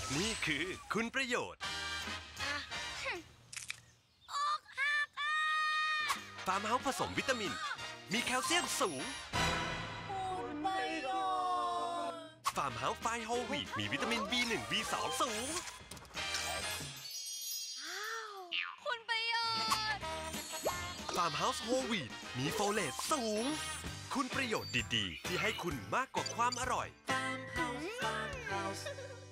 นี่คือคุณประโยชน์อกหักฟาร์มเฮาส์ผสมวิตามินมีแคลเซียมสูงคุณประโยชน์ฟาร์มเฮาส์ไฟโฮลวีตมีวิตามิน B1 B2 สูงคุณประโยชน์ฟาร์มเฮาส์โฮลวีตมีโฟเลตสูงคุณประโยชน์ดีๆที่ให้คุณมากกว่าความอร่อย